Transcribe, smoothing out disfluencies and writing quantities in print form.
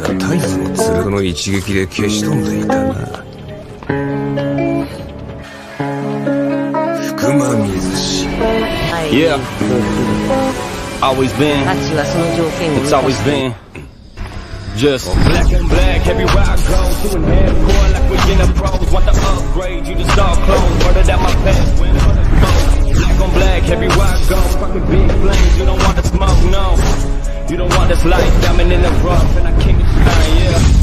たタイズの鶴の一撃で消し飛んでいたな。福間水氏。 Yeah. Always been. It's always been. Just black and black everywhere I go. Doing hardcore like we're in the pros. Want the upgrade, you just all close. Murder that my past went for the smoke. Black on black everywhere I go. Fucking big flames, you don't want the smoke, no. You don't want this life, diamond in the rough, and I kick it shine, yeah.